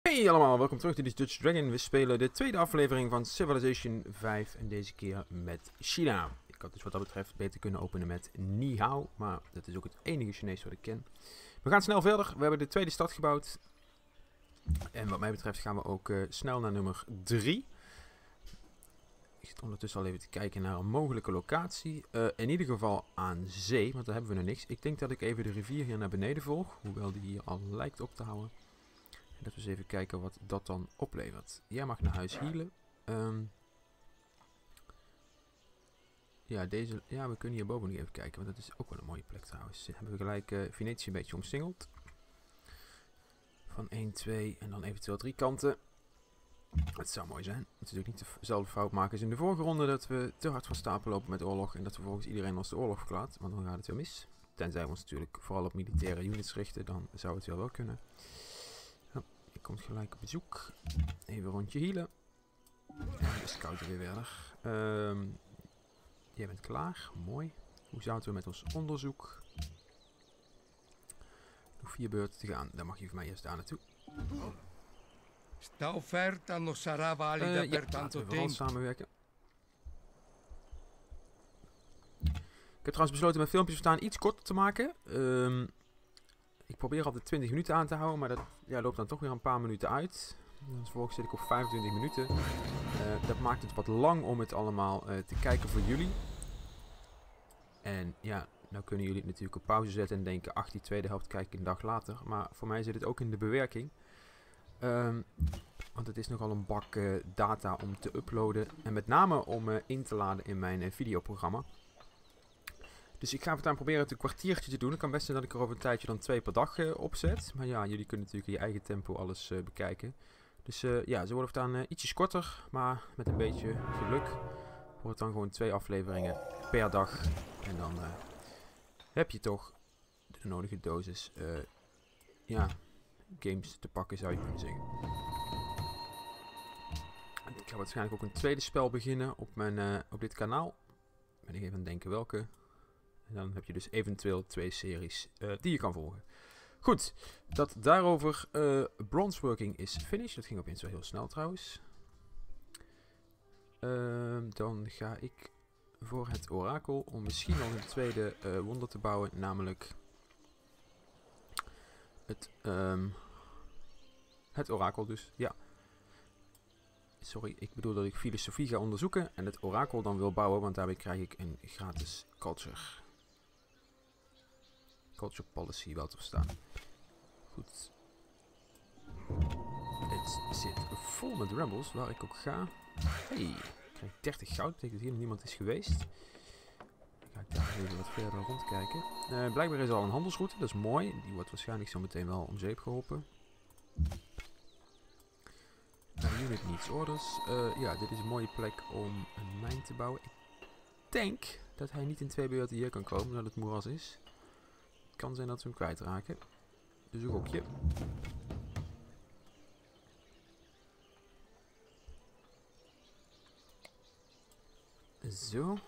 Hey allemaal, welkom terug. Dit is Dutch Dragon. We spelen de tweede aflevering van Civilization 5 en deze keer met China. Ik had dus wat dat betreft beter kunnen openen met Ni Hao, maar dat is ook het enige Chinees wat ik ken. We gaan snel verder. We hebben de tweede stad gebouwd. En wat mij betreft gaan we ook snel naar nummer 3. Ik zit ondertussen al even te kijken naar een mogelijke locatie. In ieder geval aan zee, want daar hebben we nog niks. Ik denk dat ik even de rivier hier naar beneden volg, hoewel die hier al lijkt op te houden. En dat we eens even kijken wat dat dan oplevert. Jij mag naar huis healen. Ja, we kunnen hierboven nog even kijken, want dat is ook wel een mooie plek trouwens. Hebben we gelijk Venetië een beetje omsingeld. Van 1, 2 en dan eventueel 3 kanten. Het zou mooi zijn. Het is ook niet dezelfde fout maken als in de vorige ronde, dat we te hard van stapel lopen met oorlog en dat vervolgens iedereen ons de oorlog verklaart, want dan gaat het weer mis. Tenzij we ons natuurlijk vooral op militaire units richten, dan zou het wel kunnen. Je komt gelijk op bezoek. Even een rondje healen. En de scout weer verder. Jij bent klaar. Mooi. Hoe zouden we met ons onderzoek? Nog 4 beurten te gaan. Dan mag je voor mij eerst daar naartoe. Sta offerta non sarà valida per Ja, tanto laten we vooral tempo. samenwerken. Ik heb trouwens besloten mijn filmpjes verstaan iets korter te maken. Ik probeer altijd 20 minuten aan te houden, maar dat loopt dan toch weer een paar minuten uit. Dus vervolgens zit ik op 25 minuten. Dat maakt het wat lang om het allemaal te kijken voor jullie. En ja, nou kunnen jullie het natuurlijk op pauze zetten en denken, ach, die tweede helft kijk ik een dag later. Maar voor mij zit het ook in de bewerking. Want het is nogal een bak data om te uploaden. En met name om in te laden in mijn videoprogramma. Dus ik ga het aan proberen het een kwartiertje te doen. Het kan best zijn dat ik er over een tijdje dan 2 per dag opzet. Maar ja, jullie kunnen natuurlijk in je eigen tempo alles bekijken. Dus ja, ze worden voortaan ietsjes korter. Maar met een beetje geluk wordt het dan gewoon 2 afleveringen per dag. En dan heb je toch de nodige dosis games te pakken, zou je kunnen zeggen. Ik ga waarschijnlijk ook een tweede spel beginnen op dit kanaal. Ben ik even aan het denken welke. En dan heb je dus eventueel 2 series die je kan volgen. Goed, dat daarover. Bronzeworking is finished. Dat ging opeens wel heel snel trouwens. Dan ga ik voor het orakel om misschien nog een tweede wonder te bouwen. Namelijk het orakel dus, ja. Sorry, ik bedoel dat ik filosofie ga onderzoeken en het orakel dan wil bouwen, want daarbij krijg ik een gratis culture policy wel te verstaan. Goed. Het zit vol met rebels, waar ik ook ga. Hey, ik krijg 30 goud, betekent dat hier nog niemand is geweest. Dan ga ik daar even wat verder rondkijken. Blijkbaar is er al een handelsroute, dat is mooi. Die wordt waarschijnlijk zo meteen wel om zeep geholpen. Unit needs orders. Ja, dit is een mooie plek om een mijn te bouwen. Ik denk dat hij niet in 2 beurten hier kan komen, omdat het moeras is. Het kan zijn dat we hem kwijtraken. Dus een gokje. Zo.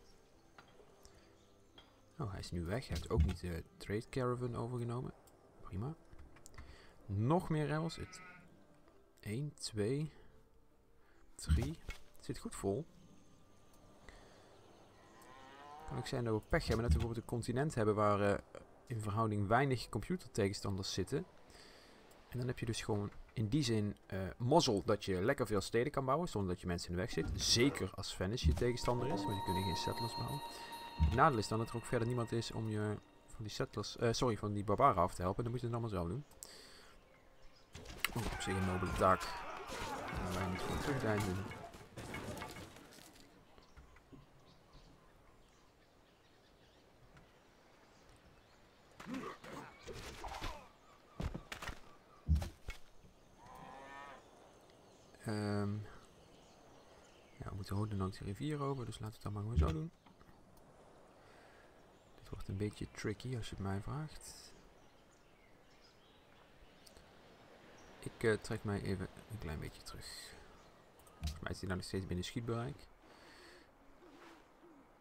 Oh, hij is nu weg. Hij heeft ook niet de trade caravan overgenomen. Prima. Nog meer rebels. 1, 2, 3. Het zit goed vol. Het kan ook zijn dat we pech hebben. Dat we bijvoorbeeld een continent hebben waar in verhouding weinig computertegenstanders zitten. En dan heb je dus gewoon in die zin mazzel dat je lekker veel steden kan bouwen zonder dat je mensen in de weg zit. Zeker als Venice je tegenstander is, want je kunt geen settlers bouwen. Het nadeel is dan dat er ook verder niemand is om je van die settlers, van die barbaren af te helpen. Dan moet je het allemaal zelf doen. Op zich een nobele taak. Daar wij niet voor terugdeinzen. Ja, we moeten hoe dan ook de rivier over, dus laten we het dan maar gewoon zo doen. Dit wordt een beetje tricky als je het mij vraagt. Ik trek mij even een klein beetje terug. Volgens mij is hij nou nog steeds binnen schietbereik.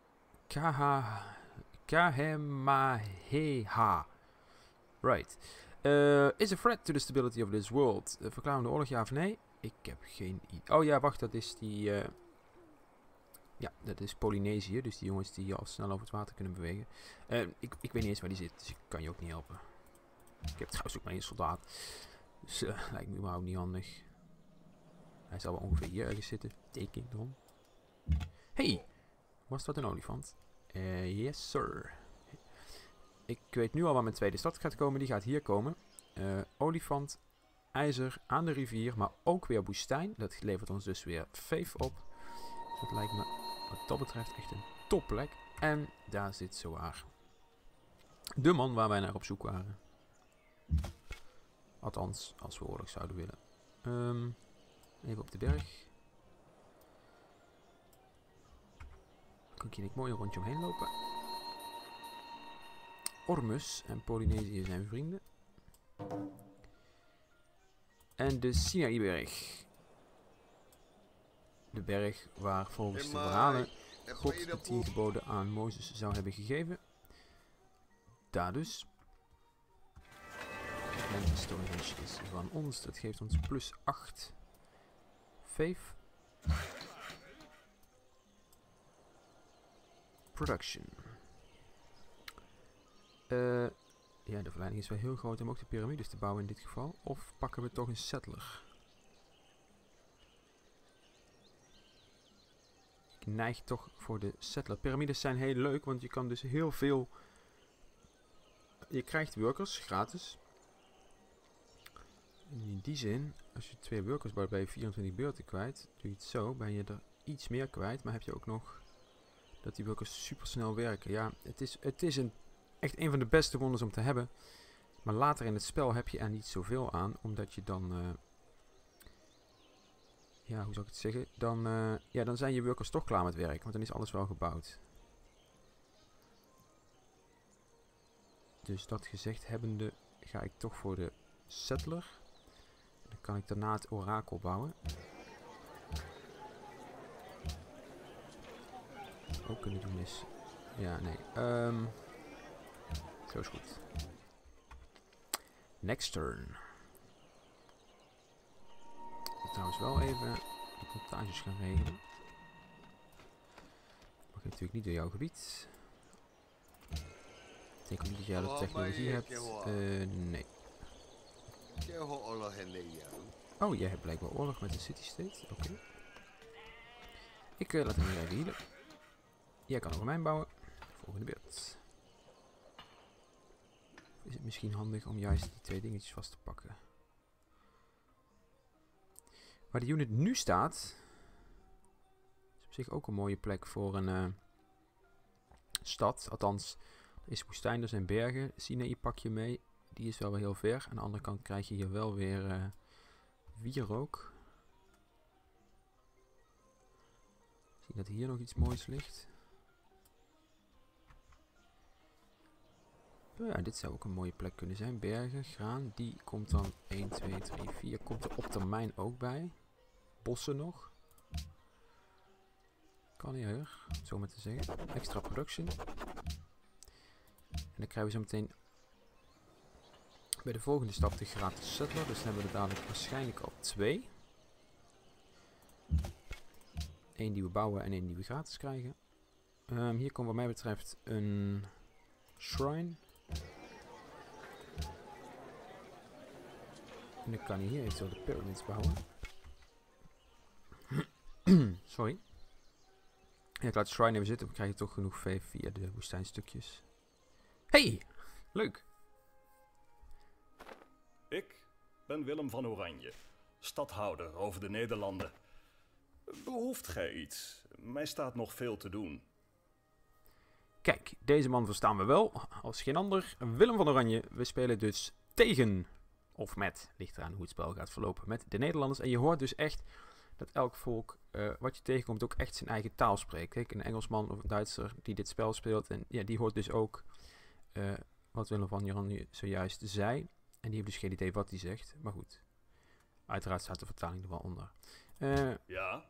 Kahemaheha. Right. Is a threat to the stability of this world. Verklaren we de oorlog, ja of nee? Ik heb geen idee. Oh ja, wacht, dat is die... ja, dat is Polynesië. Dus die jongens die al snel over het water kunnen bewegen. Ik weet niet eens waar die zit, dus ik kan je ook niet helpen. Ik heb trouwens ook maar één soldaat. Dus lijkt me überhaupt niet handig. Hij zal wel ongeveer hier ergens zitten. Teken dan. Hey! Was dat een olifant? Yes sir. Ik weet nu al waar mijn tweede stad gaat komen. Die gaat hier komen. Olifant, ijzer aan de rivier, maar ook weer woestijn. Dat levert ons dus weer vee op. Dat lijkt me wat dat betreft echt een topplek. En daar zit zowaar de man waar wij naar op zoek waren. Althans, als we oorlog zouden willen. Even op de berg. Kan ik hier mooi een rondje omheen lopen. Ormus en Polynesië zijn vrienden. En de Sinaïberg. De berg waar volgens de verhalen God de 10 geboden aan Mozes zou hebben gegeven. Daar dus. En Stonehenge is van ons. Dat geeft ons plus 8. 5. Production. Ja, de verleiding is wel heel groot om ook de piramides te bouwen in dit geval. Of pakken we toch een settler? Ik neig toch voor de settler. Piramides zijn heel leuk, want je kan dus heel veel... Je krijgt workers gratis. In die zin, als je 2 workers bouwt, ben je 24 beurten kwijt. Doe je het zo, ben je er iets meer kwijt. Maar heb je ook nog dat die workers super snel werken. Ja, het is echt een van de beste wonders om te hebben. Maar later in het spel heb je er niet zoveel aan. Omdat je dan... ja, hoe zou ik het zeggen? Dan zijn je workers toch klaar met werken. Want dan is alles wel gebouwd. Dus dat gezegd hebbende ga ik toch voor de settler. Dan kan ik daarna het orakel bouwen. Ook kunnen doen is... Ja, nee. Zo is goed. Next turn. Ik moet trouwens wel even de montages gaan regelen. Mag natuurlijk niet door jouw gebied. Ik denk ook niet dat jij de technologie hebt. Nee. Oh, jij hebt blijkbaar oorlog met de city-state. Oké. Ik laat hem hier even healen. Jij kan nog een mijn bouwen. Volgende beurt. Is het misschien handig om juist die 2 dingetjes vast te pakken. Waar de unit nu staat... is op zich ook een mooie plek voor een stad. Althans, er is woestijn, er zijn bergen. Sinaï pak je mee. Die is wel weer heel ver. Aan de andere kant krijg je hier wel weer wierook. Ik zie dat hier nog iets moois ligt. Ja, dit zou ook een mooie plek kunnen zijn. Bergen, graan. Die komt dan 1, 2, 3, 4. Komt er op termijn ook bij. Bossen nog. Kan niet hoor, om het zo maar te zeggen. Extra production. En dan krijgen we zo meteen bij de volgende stap de gratis settler. Dus dan hebben we er dadelijk waarschijnlijk al 2. 1 die we bouwen en 1 die we gratis krijgen. Hier komt wat mij betreft een shrine. En dan kan hij hier eventueel de pyramids bouwen. Sorry. Ja, ik laat de shrine even zitten, dan krijg je toch genoeg vee via de woestijnstukjes. Hey! Leuk! Ik ben Willem van Oranje, stadhouder over de Nederlanden. Behoeft gij iets? Mij staat nog veel te doen. Kijk, deze man verstaan we wel, als geen ander. Willem van Oranje, we spelen dus tegen, of met, ligt eraan hoe het spel gaat verlopen, met de Nederlanders. En je hoort dus echt dat elk volk, wat je tegenkomt, ook echt zijn eigen taal spreekt. Kijk, een Engelsman of een Duitser die dit spel speelt, en ja, die hoort dus ook wat Willem van Oranje zojuist zei. En die heeft dus geen idee wat hij zegt, maar goed. Uiteraard staat de vertaling er wel onder. Ja?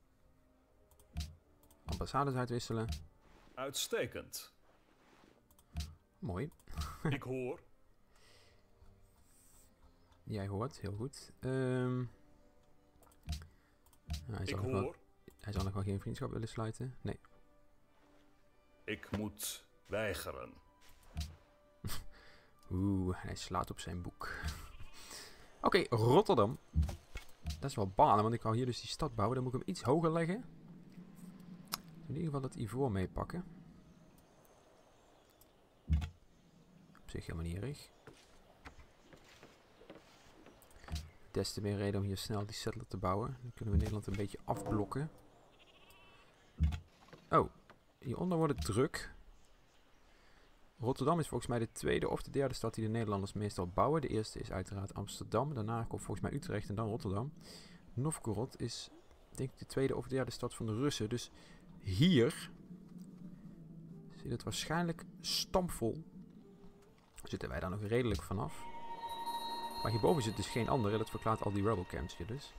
Ambassades uitwisselen. Uitstekend. Mooi. Ik hoor. Jij hoort, heel goed. Hij zal nog wel geen vriendschap willen sluiten. Nee. Ik moet weigeren. Oeh, hij slaat op zijn boek. Oké, Rotterdam. Dat is wel balen, want ik wou hier dus die stad bouwen. Dan moet ik hem iets hoger leggen. In ieder geval dat ivoor meepakken. Op zich helemaal niet erg. Des te meer reden om hier snel die settler te bouwen. Dan kunnen we Nederland een beetje afblokken. Oh, hieronder wordt het druk. Rotterdam is volgens mij de tweede of de derde stad die de Nederlanders meestal bouwen. De eerste is uiteraard Amsterdam. Daarna komt volgens mij Utrecht en dan Rotterdam. Novgorod is denk ik de tweede of derde stad van de Russen. Dus hier zit het waarschijnlijk stampvol. Zitten wij daar nog redelijk vanaf. Maar hierboven zit dus geen andere. Dat verklaart al die rebel camps hier dus.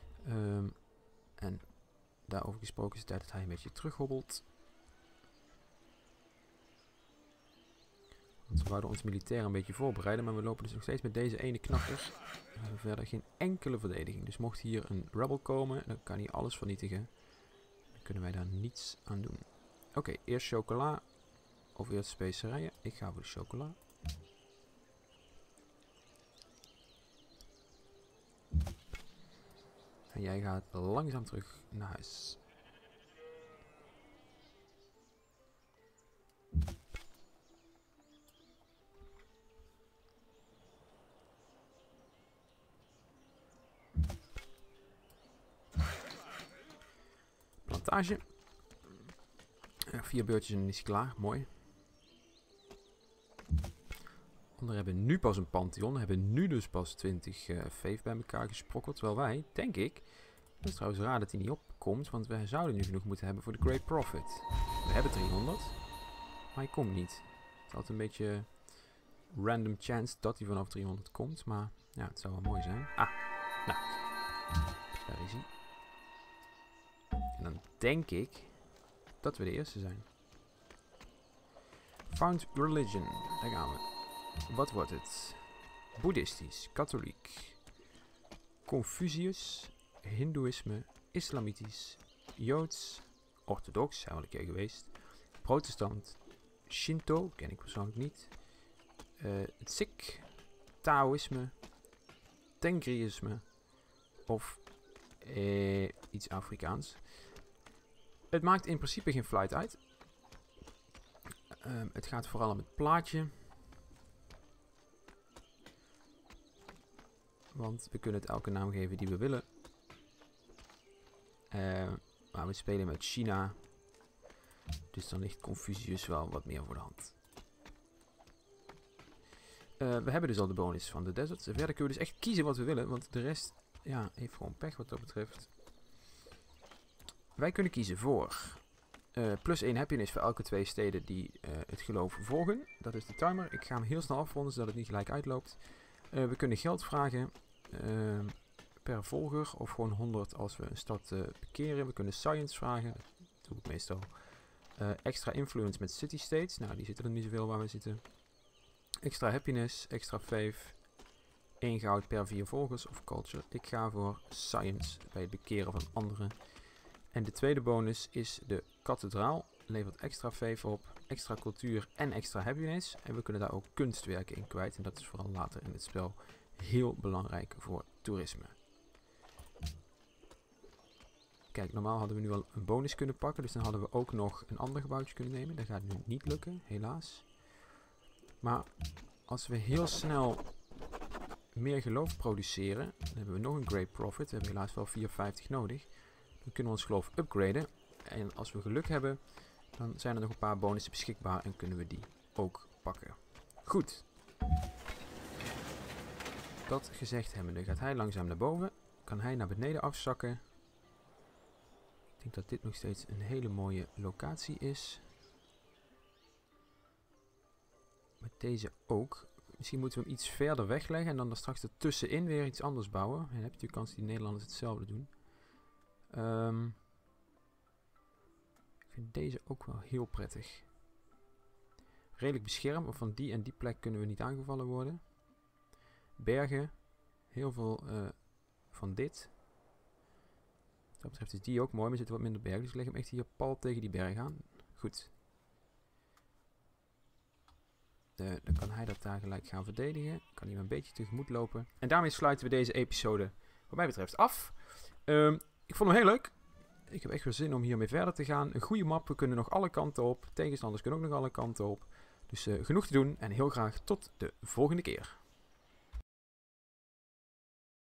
En daarover gesproken is het tijd dat hij een beetje terughobbelt. Want we wouden ons militair een beetje voorbereiden. Maar we lopen dus nog steeds met deze ene knakker. We hebben verder geen enkele verdediging. Dus mocht hier een rebel komen, dan kan hij alles vernietigen. Dan kunnen wij daar niets aan doen. Oké, eerst chocola. Of eerst specerijen. Ik ga voor de chocola. En jij gaat langzaam terug naar huis. Plantage. 4 beurtjes en dan is hij klaar. Mooi. Anderen hebben nu pas een Pantheon. Hebben nu dus pas 20 veef bij elkaar gesprokkeld. Terwijl wij, denk ik... Het is trouwens raar dat hij niet opkomt. Want wij zouden nu genoeg moeten hebben voor de Great Prophet. We hebben 300. Maar hij komt niet. Het is altijd een beetje... random chance dat hij vanaf 300 komt. Maar ja, het zou wel mooi zijn. Ah, nou. Daar is hij. En dan denk ik dat we de eerste zijn. Found Religion. Daar gaan we. Wat wordt het? Boeddhistisch, katholiek, Confucius, Hindoeïsme, Islamitisch, Joods, Orthodox, zijn we al een keer geweest, Protestant, Shinto, ken ik persoonlijk niet, Sikh, Taoïsme, Tengriïsme of iets Afrikaans. Het maakt in principe geen fluit uit. Het gaat vooral om het plaatje. Want we kunnen het elke naam geven die we willen. Maar we spelen met China. Dus dan ligt Confucius wel wat meer voor de hand. We hebben dus al de bonus van de deserts. En verder kunnen we dus echt kiezen wat we willen. Want de rest ja, heeft gewoon pech wat dat betreft. Wij kunnen kiezen voor plus 1 happiness voor elke 2 steden die het geloof volgen. Dat is de timer. Ik ga hem heel snel afronden zodat het niet gelijk uitloopt. We kunnen geld vragen per volger of gewoon 100 als we een stad bekeren. We kunnen science vragen, dat doe ik meestal. Extra influence met city states, nou die zitten er niet zoveel waar we zitten. Extra happiness, extra faith, 1 goud per 4 volgers of culture. Ik ga voor science bij het bekeren van anderen. En de tweede bonus is de kathedraal. Levert extra faith op, extra cultuur en extra happiness. En we kunnen daar ook kunstwerken in kwijt. En dat is vooral later in het spel heel belangrijk voor toerisme. Kijk, normaal hadden we nu al een bonus kunnen pakken. Dus dan hadden we ook nog een ander gebouwtje kunnen nemen. Dat gaat nu niet lukken, helaas. Maar als we heel snel meer geloof produceren. Dan hebben we nog een Great Prophet. We hebben helaas wel 450 nodig. Dan kunnen we ons geloof upgraden. En als we geluk hebben, dan zijn er nog een paar bonussen beschikbaar en kunnen we die ook pakken. Goed. Dat gezegd hebbende gaat hij langzaam naar boven. Kan hij naar beneden afzakken. Ik denk dat dit nog steeds een hele mooie locatie is. Met deze ook. Misschien moeten we hem iets verder wegleggen en dan straks ertussenin weer iets anders bouwen. En dan heb je de kans dat die Nederlanders hetzelfde doen. Ik vind deze ook wel heel prettig. Redelijk beschermd, maar van die en die plek kunnen we niet aangevallen worden. Bergen. heel veel van dit. Wat dat betreft is die ook mooi, maar er zitten wat minder bergen. Dus ik leg hem echt hier pal tegen die berg aan. Goed. Dan kan hij dat daar gelijk gaan verdedigen. Kan hij hem een beetje tegemoet lopen. En daarmee sluiten we deze episode wat mij betreft af. Ik vond hem heel leuk. Ik heb echt weer zin om hiermee verder te gaan. Een goede map, we kunnen nog alle kanten op. Tegenstanders kunnen ook nog alle kanten op. Dus genoeg te doen en heel graag tot de volgende keer.